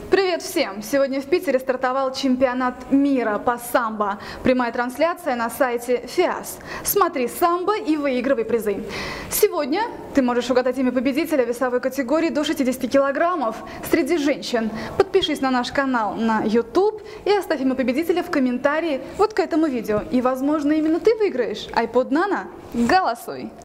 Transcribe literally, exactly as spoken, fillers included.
Привет всем! Сегодня в Питере стартовал чемпионат мира по самбо. Прямая трансляция на сайте ФИАС. Смотри самбо и выигрывай призы. Сегодня ты можешь угадать имя победителя весовой категории до шестидесяти килограммов среди женщин. Подпишись на наш канал на YouTube и оставь имя победителя в комментарии вот к этому видео. И, возможно, именно ты выиграешь iPod Nano. Голосуй!